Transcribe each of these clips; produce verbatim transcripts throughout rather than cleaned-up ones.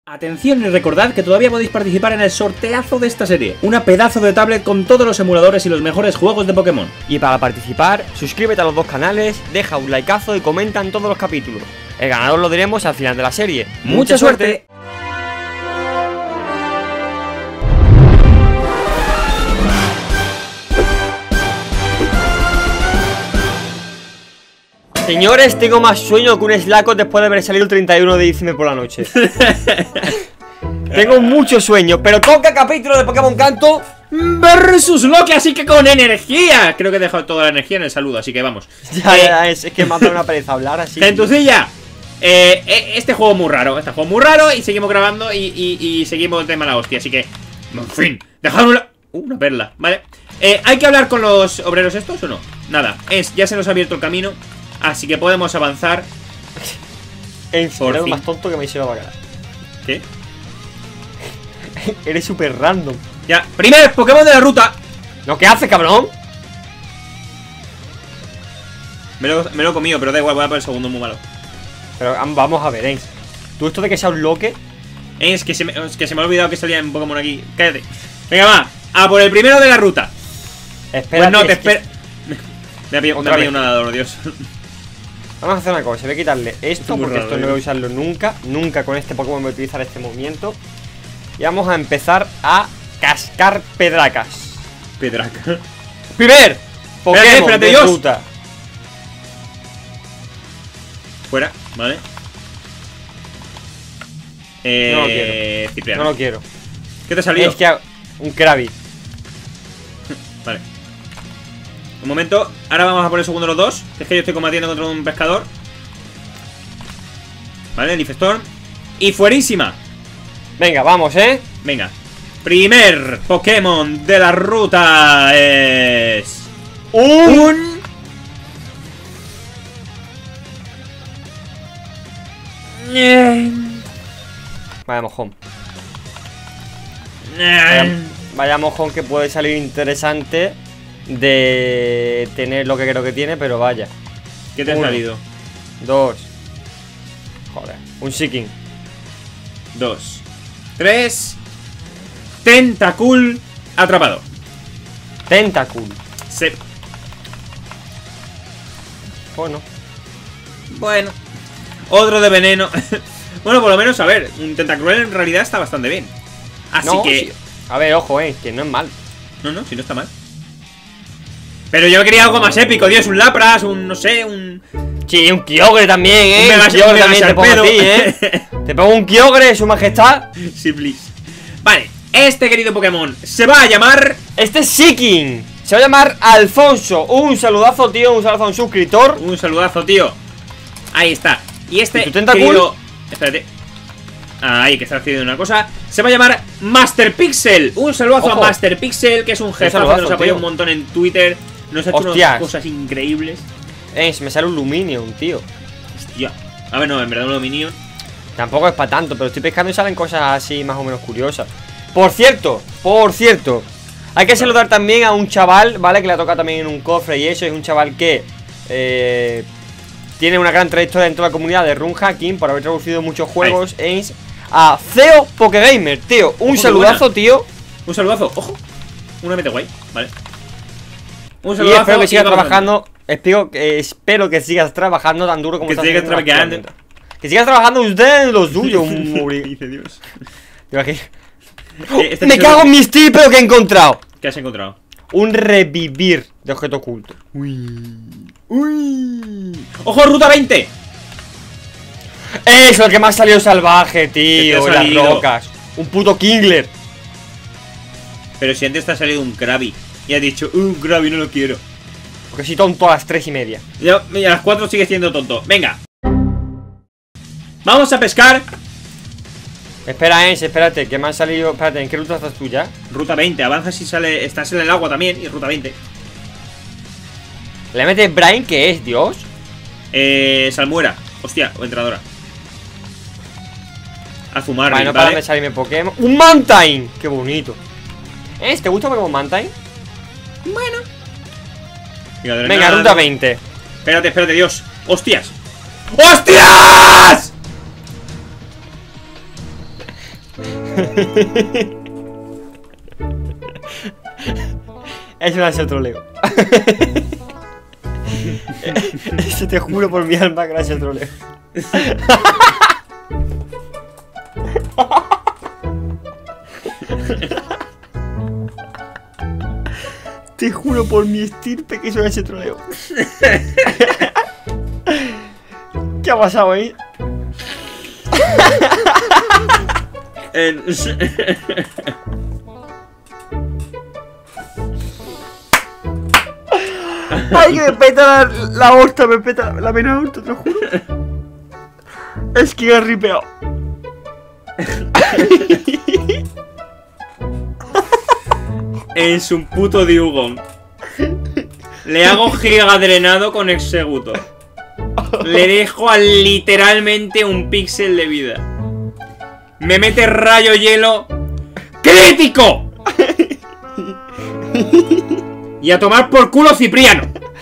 Atención y recordad que todavía podéis participar en el sorteazo de esta serie. Una pedazo de tablet con todos los emuladores y los mejores juegos de Pokémon. Y para participar, suscríbete a los dos canales, deja un likeazo y comenta en todos los capítulos. El ganador lo diremos al final de la serie. ¡Mucha, ¡Mucha suerte! Señores, tengo más sueño que un Slacos después de haber salido el treinta y uno de diciembre por la noche. Tengo mucho sueño, pero toca capítulo de Pokémon Canto versus Loki, así que con energía. Creo que he dejado toda la energía en el saludo, así que vamos. Ya, eh, ya, es, es que me ha dado una pereza hablar así. Gentucilla, eh, eh, este juego es muy raro, este juego es muy raro y seguimos grabando y, y, y seguimos el tema de la hostia, así que, en fin, dejad una, uh, una perla, ¿vale? Eh, ¿Hay que hablar con los obreros estos o no? Nada, es, ya se nos ha abierto el camino. Así que podemos avanzar. En fin, eres más tonto que me hizo la bacala. ¿Qué? Eres súper random. Ya, primer Pokémon de la ruta. ¿No qué haces, cabrón? Me lo, me lo he comido, pero da igual, voy a por el segundo, muy malo. Pero vamos a ver, Ains. ¿Tú esto de que sea un loque? Es que se me, es que se me ha olvidado que salía en Pokémon aquí. Cállate. Venga, va, a por el primero de la ruta. Espera. Pues no, te espera. Me ha pillado un nadador, Dios. Vamos a hacer una cosa, voy a quitarle esto porque raro, esto no voy a usarlo nunca. Nunca con este Pokémon voy a utilizar este movimiento. Y vamos a empezar a cascar pedracas. Pedraca. Primer Pokémon espérate, espérate, de Dios. ruta. Fuera, vale. Eh, no lo quiero. Cipriano. No lo quiero. ¿Qué te ha salido? Es que un Krabby. Vale. Un momento, ahora vamos a por el segundo los dos. Es que yo estoy combatiendo contra un pescador. Vale, Nifestorm. Y fuerísima. Venga, vamos, eh. Venga. Primer Pokémon de la ruta es... Un... un... Vaya mojón. Vaya, vaya mojón que puede salir interesante de tener lo que creo que tiene, pero vaya. ¿Qué te ha salido? Dos. Joder. Un Seeking. Dos. Tres. Tentacool atrapado. Tentacool. Sí. Bueno. Bueno. Otro de veneno. Bueno, por lo menos, a ver, un Tentacool en realidad está bastante bien. Así no, que... Sí. A ver, ojo, eh, que no es mal. No, no, si no está mal. Pero yo quería algo más épico, Dios, un Lapras, un, no sé, un... Sí, un Kyogre también, eh. Un Mega, Kyogre un también te pongo a ti, eh. Te pongo un Kyogre, su majestad. Sí, please. Vale, este querido Pokémon se va a llamar... Este es Seeking. Se va a llamar Alfonso. Un saludazo, tío, un saludazo a un suscriptor. Un saludazo, tío. Ahí está. Y este ¿Y tu Tentacool? querido... Espérate. Ahí, que está haciendo una cosa. Se va a llamar Master Pixel. Un saludazo Ojo. a Master Pixel, que es un jefe que nos apoya un montón en Twitter. Nos ha hecho Hostias. unas cosas increíbles. Eh, me sale un Luminium, tío. Hostia. A ver, no, en verdad un Luminium. Tampoco es para tanto, pero estoy pescando y salen cosas así más o menos curiosas. Por cierto, por cierto, hay que saludar también a un chaval, ¿vale? Que le ha tocado también en un cofre y eso. Es un chaval que eh, tiene una gran trayectoria dentro de la comunidad de Run Hacking por haber traducido muchos juegos en... A Ceo Pokegamer, tío. Un Ojo, saludazo, tío. Un saludazo, ojo. Una mete guay, vale. Un Y saludazo. espero que sigas y vamos trabajando. Espero, eh, espero que sigas trabajando tan duro como Que estás sigas haciendo trabajando. actualmente. Que sigas trabajando usted en lo suyo. un... Dice Dios. ¿Te imaginas? Eh, este Me tío- cago en mis tipos que he encontrado. ¿Qué has encontrado? Un revivir de objeto oculto. Uy. Uy. ¡Ojo, ruta veinte! Eso, el que me ha salido salvaje, ¿Qué tío. te ha Las salido? rocas. Un puto Kingler. Pero si antes te ha salido un Krabby y has dicho, uh, un Krabby no lo quiero. Porque soy tonto a las tres y media. Ya, y a las cuatro sigue siendo tonto. Venga. Vamos a pescar. Espera, Ens, espérate, que me han salido. Espérate, ¿en qué ruta estás tú ya? Ruta veinte, avanza si sale. Estás en el agua también. Y ruta veinte. ¿Le metes Brain? ¿Qué es, Dios? Eh. Salmuera. Hostia, o entradora. Azumar, Vale, no ¿vale? para de salirme Pokémon. ¡Un Mantine! ¡Qué bonito! ¿Eh? ¿Te gusta Pokémon Mantine? Bueno. Venga, Venga, ruta veinte. Espérate, espérate, Dios. ¡Hostias! ¡Hostias! Es un ansia troleo. Eso te juro por mi alma que era ansia troleo. Te juro por mi estirpe que eso es ese troleo. ¿Qué ha pasado ahí? Ay, que me peta la, la horta, me peta la vena horta, te lo juro. Es que he ripeado. Es un puto Diugón. Le hago giga drenado con Executor. Le dejo a literalmente un píxel de vida. Me mete rayo hielo. ¡Crítico! Y a tomar por culo Cipriano.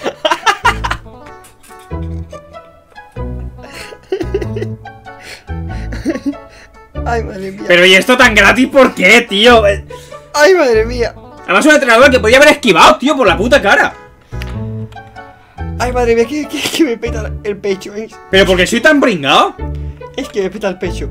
Ay, madre mía. Pero ¿y esto tan gratis por qué, tío? Ay, madre mía. Además un entrenador que podía haber esquivado, tío, por la puta cara. Ay, madre mía, que, que, que me peta el pecho, ¿eh? ¿Pero porque soy tan bringado? Es que me peta el pecho.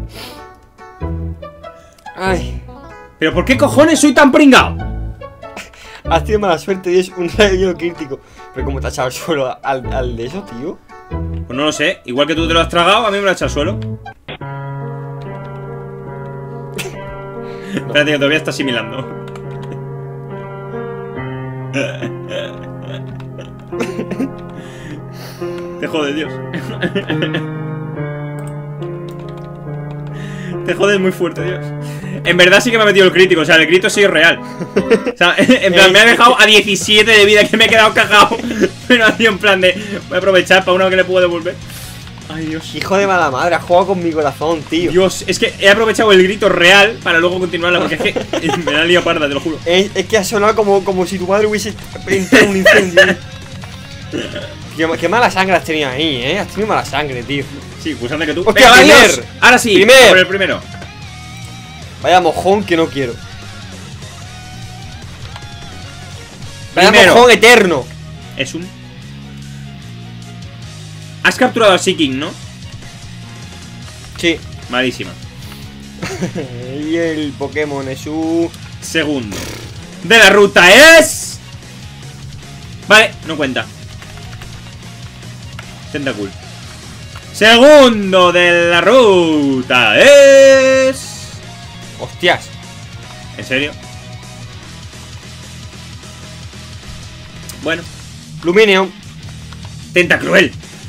Ay. ¿Pero por qué cojones soy tan pringado? Has tenido mala suerte y es un rayo hielo crítico. Pero como te has echado al suelo al, al de eso, tío. Pues no lo sé, igual que tú te lo has tragado, a mí me lo has echado al suelo. Espérate que todavía está asimilando. Te jode, Dios. Te jodes muy fuerte, Dios. En verdad sí que me ha metido el crítico. O sea, el crítico sí es real. O sea, en plan, me ha dejado a diecisiete de vida, que me he quedado cagado. Pero ha sido en plan de voy a aprovechar para uno que le puedo devolver. Ay, Dios. Hijo de mala madre, has jugado con mi corazón, tío. Dios, es que he aprovechado el grito real para luego continuarla, porque es que me da lío parda, te lo juro. Es, es que ha sonado como, como si tu madre hubiese entrado en un incendio. qué, qué mala sangre has tenido ahí, eh. Has tenido mala sangre, tío. Sí, pues anda que tú. ¡Hostia, Venga, primer! Dios. Ahora sí, Primer. por el primero. Vaya mojón que no quiero. Vaya Primero. mojón eterno. Es un... Has capturado a Seeking, ¿no? Sí. Malísima. Y el Pokémon es un... Segundo de la ruta es... Vale, no cuenta. Tentacool. Segundo de la ruta es... Hostias. ¿En serio? Bueno. Lumineo. Tentacruel.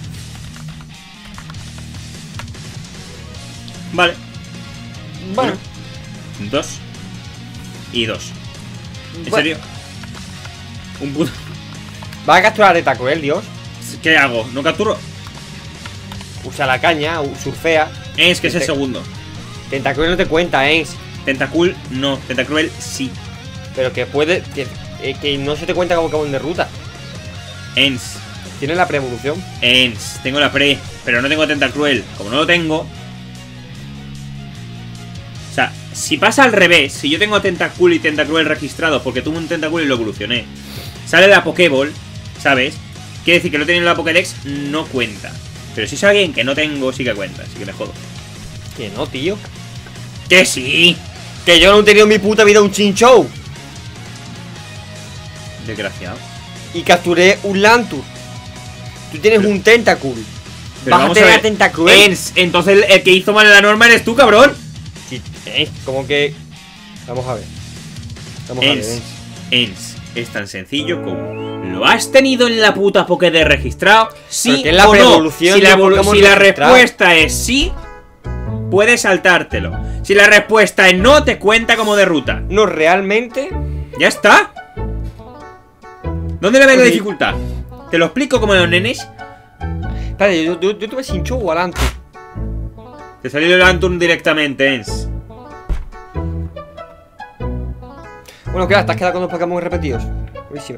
Vale. Bueno. Uno, dos. Y dos. ¿En Bueno. serio? Un puto... Va a capturar a Tentacruel, Dios. ¿Qué hago? ¿No capturo? Usa la caña, u- surfea. Es que es el Te- segundo. Tentacruel no te cuenta, eh. Tentacool no. Tentacruel sí. Pero que puede... Que, eh, que no se te cuenta como Pokémon de ruta. Ens. Tiene la pre-evolución. Ens. Tengo la pre. Pero no tengo Tentacruel. Como no lo tengo... O sea, si pasa al revés, si yo tengo Tentacool y Tentacruel registrados porque tuve un Tentacool y lo evolucioné, sale la Pokéball, ¿sabes? Quiere decir que no teniendo la Pokédex no cuenta. Pero si es alguien que no tengo, sí que cuenta, así que me jodo. Que no, tío. ¡Que sí! Que yo no he tenido en mi puta vida un Chinchou. Desgraciado. Y capturé un Lantur. Tú tienes Pero- un Tentacool. Pero Vas a vamos tener a a ver. Tentacruel. Ens, entonces el, el que hizo mal la norma eres tú, cabrón. Sí, eh, como que... Vamos a ver. Vamos a ver, Ens. eh. Ens. Es tan sencillo como... ¿Lo has tenido en la puta Pokédex registrado? Sí Pero que es la o no. pre-evolución Si la, de evolu- Pokémon si la registrado. respuesta es sí, puedes saltártelo. Si la respuesta es no, te cuenta como de ruta. No, realmente... ¿Ya está? ¿Dónde le ves la Ok. dificultad? ¿Te lo explico como a los nenes? Espérate, yo, yo, yo tuve Chinchou o a Lantur. Te salió el Anturn directamente, Ens. Bueno, claro, te has quedado con dos Pokémon repetidos. Buenísimo.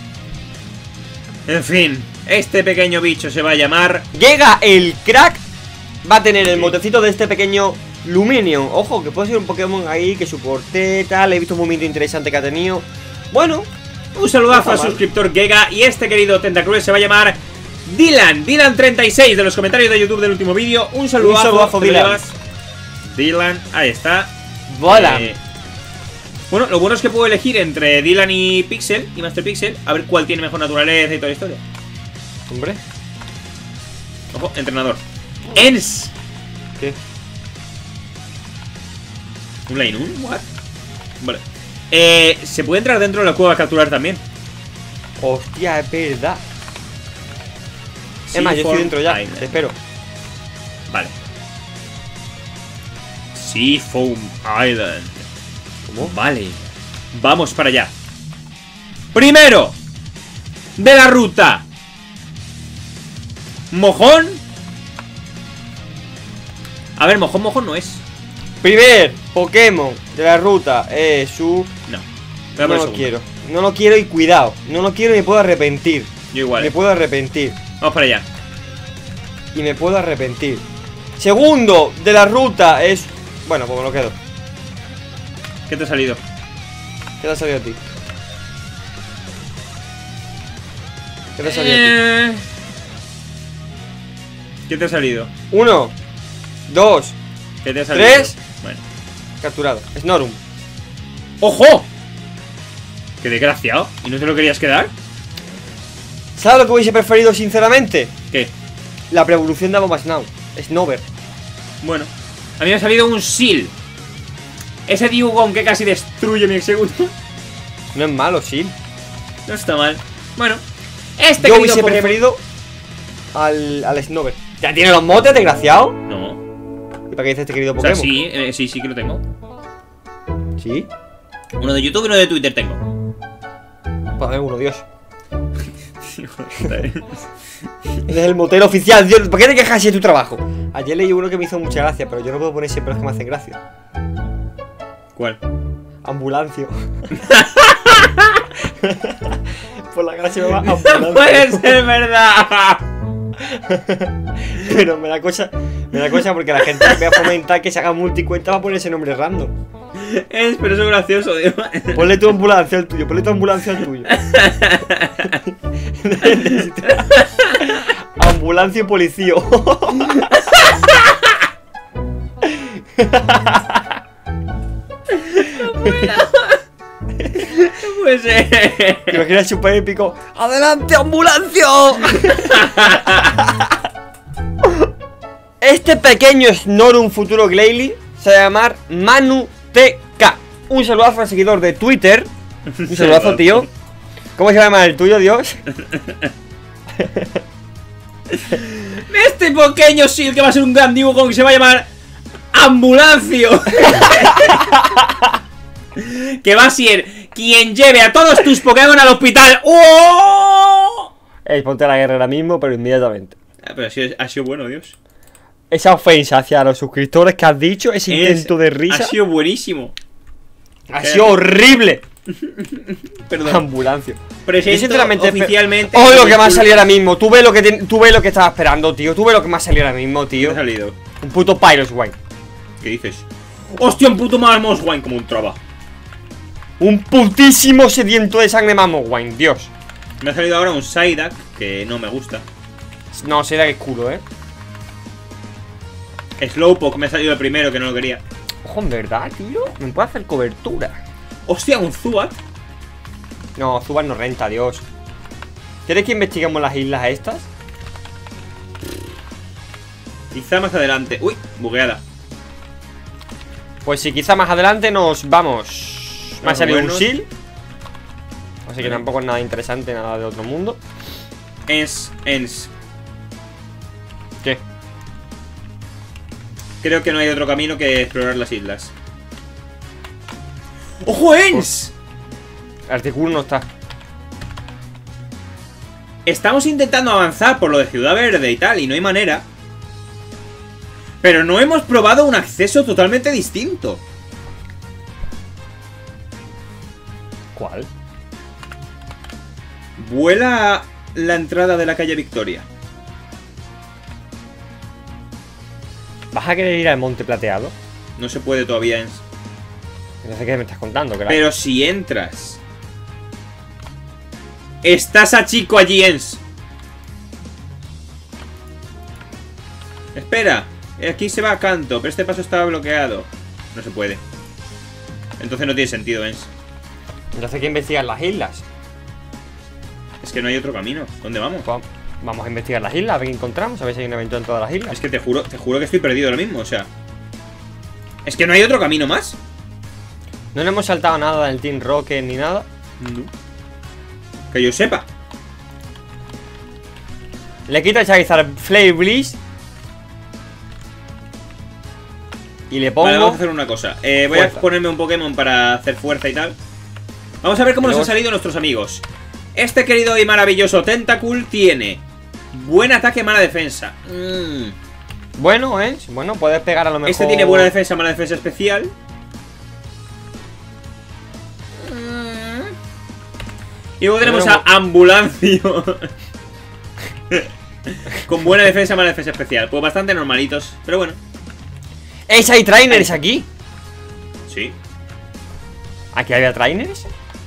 En fin, este pequeño bicho se va a llamar... Llega el crack. Va a tener el Sí. motecito de este pequeño Luminion, ojo, que puede ser un Pokémon ahí que soporte, tal. He visto un movimiento interesante que ha tenido. Bueno, un saludazo no al suscriptor Gega. Y este querido Tentacruel se va a llamar Dylan, Dylan treinta y seis de los comentarios de YouTube del último vídeo. Un saludazo, un saludazo Dylan. Dylan, ahí está. Dylan. Eh, bueno, lo bueno es que puedo elegir entre Dylan y Pixel y Master Pixel, a ver cuál tiene mejor naturaleza y toda la historia. Hombre. Ojo, entrenador. Ens. ¿Qué? ¿Un line un? ¿What? Vale. Eh, se puede entrar dentro de la cueva a capturar también. Hostia, es verdad. Sí, es más, yo estoy dentro ya, Island. te espero. Vale. Seafoam Island. ¿Cómo? Vale. Vamos para allá. Primero de la ruta. Mojón. A ver, mojón, mojón no es. Primer Pokémon de la ruta es su... No. No lo quiero. No lo quiero y cuidado. No lo quiero y me puedo arrepentir. Yo igual. Me puedo arrepentir. Vamos para allá. Y me puedo arrepentir. Segundo de la ruta es... Bueno, pues me lo quedo. ¿Qué te ha salido? ¿Qué te ha salido a ti? ¿Qué te ha salido a ti? Eh... ¿Qué te ha salido? Uno, dos, ¿Qué te ha salido? tres. Bueno. Capturado. Snorum. ¡Ojo! ¡Qué desgraciado! ¿Y no te lo querías quedar? ¿Sabes lo que hubiese preferido sinceramente? ¿Qué? La preevolución de Abomasnow. Snover. Bueno, a mí me ha salido un Seal. Ese Dugong que casi destruye mi Executor. No es malo, sí. No está mal. Bueno, este Yo querido hubiese Pokémon- preferido al, al Snover. ¿Ya tiene los motes, desgraciado? No. ¿Y para qué dice este querido O sea, Pokémon? sí, eh, sí, sí que lo tengo. ¿Sí? Uno de YouTube y uno de Twitter tengo. Pues ver, uno, Dios. Ese es el motero oficial, Dios. ¿Por qué te quejas si es tu trabajo? Ayer leí uno que me hizo mucha gracia, pero yo no puedo poner siempre los que me hacen gracia. ¿Cuál? Ambulancio. Por la gracia me va ambulancia. No puede ser verdad. Pero me da cosa, me da cosa porque la gente me va a fomentar que se haga multicuenta para poner ese nombre random. Es, pero eso es gracioso, tío. Ponle tu ambulancia al tuyo, ponle tu ambulancia al tuyo. Ambulancia y policía. No puede ser. ¿Te imaginas super épico? ¡Adelante, ambulancia! Este pequeño Snorum futuro Glalie se va a llamar Manu T K. Un saludazo al seguidor de Twitter. Un saludazo, tío. ¿Cómo se llama el tuyo, Dios? Este pequeño Seal que va a ser un gran dibujo que se va a llamar Ambulancio. Que va a ser quien lleve a todos tus Pokémon al hospital. ¡Oh! Ey, ponte a la guerra ahora mismo, pero inmediatamente. Ah, pero ha sido, ha sido bueno, Dios. Esa ofensa hacia los suscriptores que has dicho, ese Es- intento de risa, Ha sido buenísimo. ha sido horrible. Perdón. Ambulancia. Presento Yo sinceramente oficialmente. Oh, lo que me ha Disculpa. salido ahora mismo. Tú ves lo que te- tú ves lo que estaba esperando, tío. Tú ves lo que me ha salido ahora mismo, ¿Qué tío. ha salido? Un puto Pyroswine. ¿Qué dices? ¡Hostia, un puto Mamoswine como un traba! Un putísimo sediento de sangre Mamoswine, Dios. Me ha salido ahora un Psyduck que no me gusta. No, será que es culo, eh. Slowpoke me ha salido el primero que no lo quería. Ojo, en verdad, tío. Me puede hacer cobertura. ¡Hostia, un Zubat! No, Zubat no renta, Dios. ¿Quieres que investiguemos las islas estas? Quizá más adelante. ¡Uy! Bugueada. Pues sí, quizá más adelante nos vamos. Me ha Vamos, salido un buenos. Seal. Así que Vale. tampoco es nada interesante, nada de otro mundo. Ens, Ens. ¿Qué? Creo que no hay otro camino que explorar las islas. ¡Ojo, Ens! Articuno no está. Estamos intentando avanzar por lo de Ciudad Verde y tal, y no hay manera. Pero no hemos probado un acceso totalmente distinto. ¿Cuál? Vuela la entrada de la calle Victoria. ¿Vas a querer ir al Monte Plateado? No se puede todavía, Ens. No sé qué me estás contando, crack. Pero si entras. Estás a chico allí, Ens. Espera. Aquí se va a canto, pero este paso estaba bloqueado. No se puede. Entonces no tiene sentido, Ens. Entonces hay que investigar las islas. Es que no hay otro camino. ¿Dónde vamos? Pues vamos a investigar las islas, a ver qué encontramos, a ver si hay un evento en todas las islas. Es que te juro, te juro que estoy perdido ahora mismo, o sea. Es que no hay otro camino más. No le hemos saltado nada del Team Rocket ni nada. No. Que yo sepa. Le quito el Charizard Flare Blitz. Y le pongo. Vale, vamos a hacer una cosa. Eh, voy Fuerza. a ponerme un Pokémon para hacer fuerza y tal. Vamos a ver cómo nos Luego- han salido nuestros amigos. Este querido y maravilloso Tentacool tiene buen ataque, mala defensa. Mm. Bueno, ¿eh? Bueno, puedes pegar a lo mejor. Este tiene buena defensa, mala defensa especial. Mm. Y luego tenemos Bueno, a Ambulancio. Con buena defensa, mala defensa especial. Pues bastante normalitos, pero bueno. ¡Eh! Hay trainers aquí. Sí. ¿Aquí había trainers?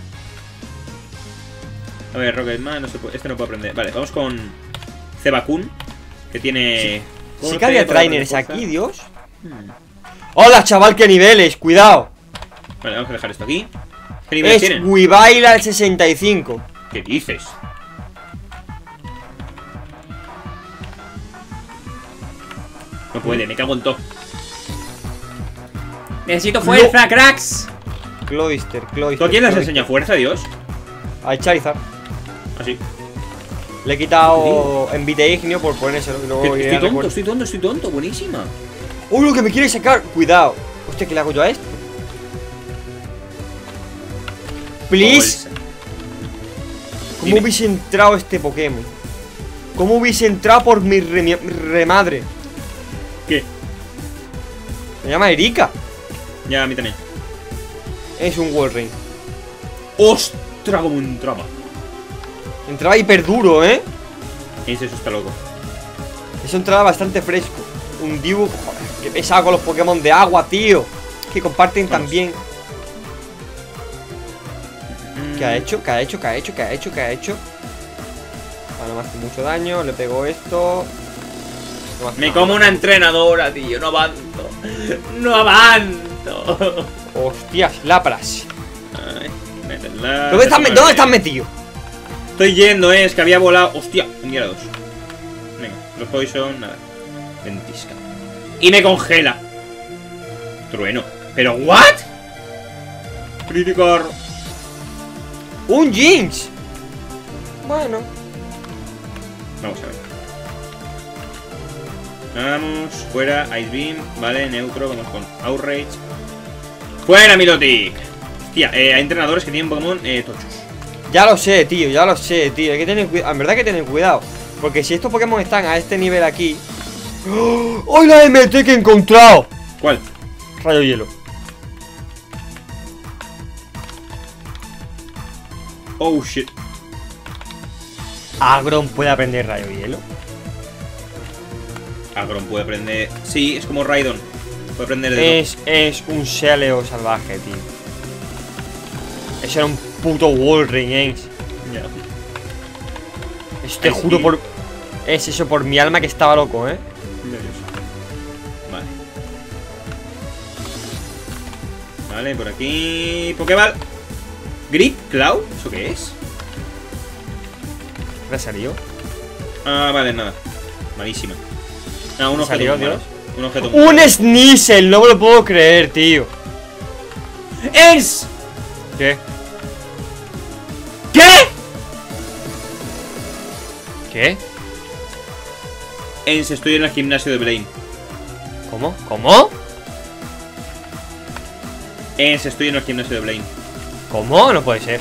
A ver, Rocketman, no se puede, este no puede aprender. Vale, vamos con Cebacun, que tiene... Sí corte, que había puede trainers aprender fuerza. aquí, Dios. ¡Hola, chaval! ¡Qué niveles! ¡Cuidado! Vale, vamos a dejar esto aquí. ¿Qué niveles Es tienen? Weavile al sesenta y cinco. ¿Qué dices? No puede, me cago en todo. Necesito fuerza, cracks. Cloyster, Cloyster. ¿Tú a quién les Cloyster. enseña fuerza, Dios? Al Charizard. Así. Le he quitado envite ignio por ponérselo y luego iré Estoy a tonto, recor- estoy tonto, estoy tonto. Buenísima. ¡Uy, lo que me quiere sacar! ¡Cuidado! Hostia, ¿qué le hago yo a esto? Please. Bolsa. ¿Cómo Dime. hubiese entrado este Pokémon? ¿Cómo hubiese entrado por mi re- mi remadre? ¿Qué? Me llama Erika. Ya, a mí también. Es un Walrein. ¡Ostras, como entraba! Entraba hiper duro, ¿eh? Ese eso está loco. Eso entraba bastante fresco. Un dibujo. Joder, qué pesado con los Pokémon de agua, tío. Que comparten Vamos. también. ¿Qué ha hecho? ¿Qué ha hecho? ¿Qué ha hecho? ¿Qué ha hecho? ¿Qué ha hecho? Ah, no me hace mucho daño. Le pego esto. No hace Me nada. como una entrenadora, tío. No avanzo. No avanzo. Hostias, lapras. Ay, métela. ¿Dónde estás, me- ¿Dónde estás metido? Estoy yendo, eh. Es que había volado. Hostia, un día dos. Venga, los poison, nada. Ventisca. Y me congela. Trueno. ¿Pero what? Criticar. ¡Un Jinx! Bueno. Vamos a ver. Vamos, fuera, Ice Beam, vale, neutro, vamos con Outrage. ¡Fuera, Milotic! Hostia, eh, hay entrenadores que tienen Pokémon eh, tochos. Ya lo sé, tío, ya lo sé, tío. Hay que tener cuidado. En verdad hay que tener cuidado. Porque si estos Pokémon están a este nivel aquí. ¡Oh! ¡Hoy la M T que he encontrado! ¿Cuál? Rayo hielo. Oh, shit. Agron puede aprender rayo hielo. Agron puede aprender... Sí, es como Raidon. Puede aprender de Es, es un Celeo salvaje, tío. Eso era un puto Walrein, ¿eh? todo. Ya. Eso te Ay, juro sí. por... Es eso por mi alma que estaba loco, ¿eh? Vale. Vale, por aquí... Pokéball. Grit Cloud, ¿eso qué es? ¿Qué salió? Ah, vale, nada. Malísima. Ah, un ¿Qué objeto salió, muy malo. Dios? Un objeto muy ¡Un malo. Sneasel! No me lo puedo creer, tío. ¡Es! ¿Qué? ¿Qué? ¿Qué? Ens, estoy en el gimnasio de Blaine. ¿Cómo? ¿Cómo? Ens, estoy en el gimnasio de Blaine. ¿Cómo? No puede ser.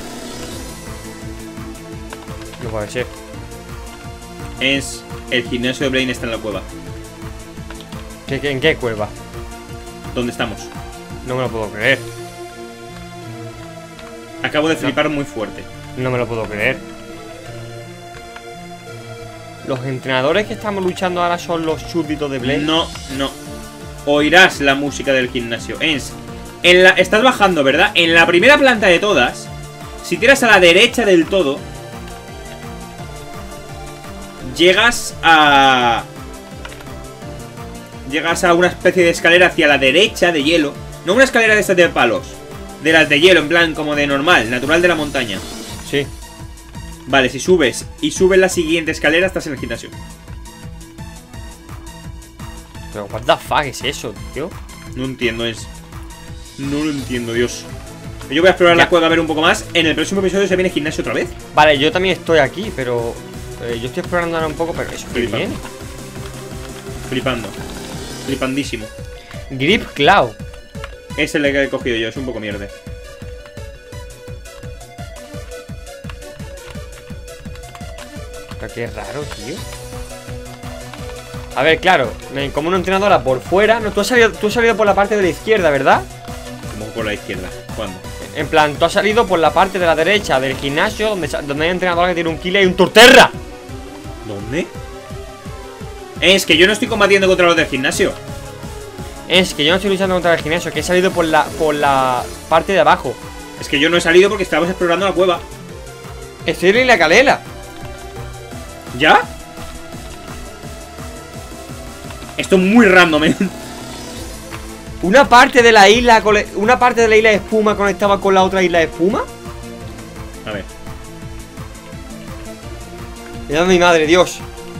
No puede ser. Ens, el gimnasio de Blaine está en la cueva. ¿Qué, qué, ¿En qué cueva? ¿Dónde estamos? No me lo puedo creer. Acabo de flipar muy fuerte. No me lo puedo creer. Los entrenadores que estamos luchando ahora son los súbditos de Blade. No, no. oirás la música del gimnasio. Ens, en la, estás bajando, ¿verdad? En la primera planta de todas, si tiras a la derecha del todo, llegas a... Llegas a una especie de escalera hacia la derecha de hielo. No una escalera de estas de palos, de las de hielo, en plan como de normal, natural de la montaña. Sí. Vale, si subes y subes la siguiente escalera, estás en el gimnasio. Pero what the fuck es eso, tío. No entiendo, es... No lo entiendo, Dios. Yo voy a explorar Ya. la cueva a ver un poco más. En el próximo episodio se viene gimnasio otra vez. Vale, yo también estoy aquí, pero eh, yo estoy explorando ahora un poco, pero eso qué Flipando. bien. Flipando. Flipandísimo. Grip Cloud. Es el que he cogido yo, es un poco mierda. Pero qué raro, tío. A ver, claro, me- como una entrenadora por fuera. No, tú has salido, tú has salido por la parte de la izquierda, ¿verdad? Como por la izquierda. ¿Cuándo? En plan, tú has salido por la parte de la derecha del gimnasio, donde, sa- donde hay una entrenadora que tiene un kill y un Torterra. ¿Dónde? Es que yo no estoy combatiendo contra los del gimnasio. Es que yo no estoy luchando contra el gimnasio, que he salido por la, por la parte de abajo. Es que yo no he salido porque estábamos explorando la cueva. Estoy en la calela. ¿Ya? Esto es muy random, ¿eh? Una parte de la isla cole- Una parte de la isla de espuma conectaba con la otra isla de espuma. A ver. Me da mi madre, Dios.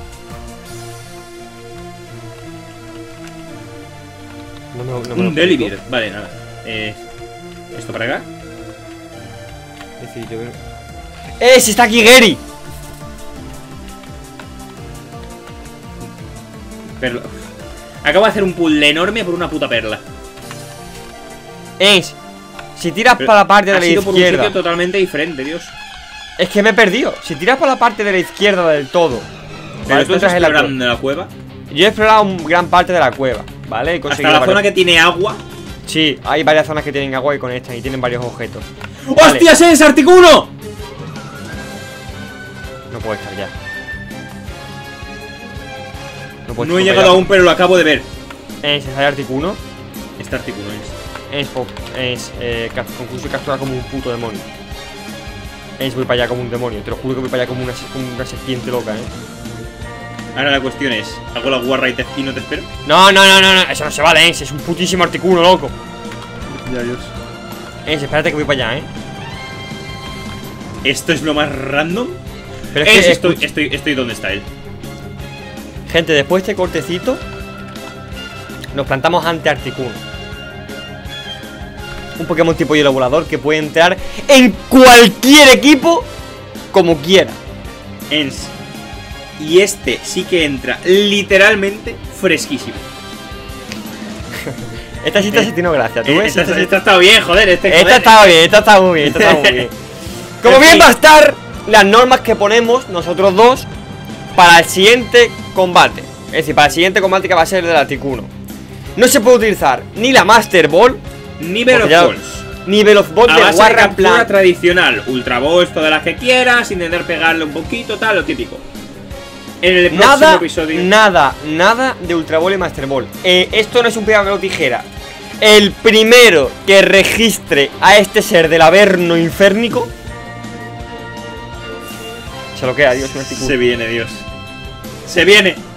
No, me- no me lo Un explico. Deliver. Vale, nada. Eh, ¿Esto para acá? Es decir, yo veo- ¡Eh! ¡Si está aquí Gary! Perla. Acabo de hacer un puzzle enorme por una puta perla. Es. Si tiras Pero para la parte de ha la sido por un izquierda. sitio totalmente diferente, Dios. Es que me he perdido. Si tiras por la parte de la izquierda del todo. Pero Vale, tú tú estás entras en la cueva. explorando la cueva. Yo he explorado un- gran parte de la cueva, ¿vale? He Hasta conseguido la varios- zona que tiene agua. Sí, hay varias zonas que tienen agua y conectan y tienen varios objetos. Vale. ¡Hostias, es Articuno! No puedo estar ya. No, puedo No he estar llegado ya. aún, pero lo acabo de ver. Es, es Articuno. Este Articuno es. Es, po- es eh, ca- concurso y captura como un puto demonio. Es, voy para allá como un demonio. Te lo juro que voy para allá como una, se- como una serpiente loca, eh. Ahora la cuestión es: ¿hago la guarra y, te, y no te espero? No, no, no, no, no. Eso no se vale, es. Es un putísimo Articuno, loco. Ya, Dios. Es, espérate que voy para allá, eh. ¿Esto es lo más random? Pero Es, es que, estoy, escucha- estoy, estoy donde está él. gente, después de este cortecito, nos plantamos ante Articuno. Un Pokémon tipo hielo volador que puede entrar en cualquier equipo como quiera. Ens. Y este sí que entra literalmente fresquísimo. Esta sí está teniendo gracia, ¿tú Eh, ves? Esta, Esta sí- esta está bien, joder. Este, Esta joder. está bien, esta está muy bien, esta está muy bien. Como En bien fin. va a estar las normas que ponemos nosotros dos para el siguiente combate. Es decir, para el siguiente combate que va a ser el del Articuno. No se puede utilizar ni la Master Ball, Nivel of Porque ya- Balls. ni Velozbot A de base de Warra en captura plan. tradicional. Ultra Balls, todas las que quieras. Intentar pegarle un poquito, tal, lo típico. En el próximo Nada, episodio. nada, nada de Ultra Ball y Master Ball. Eh, esto no es un pega o tijera. El primero que registre a este ser del Averno Inférnico se lo queda, Dios, un Articuno. Se viene, Dios. Se viene.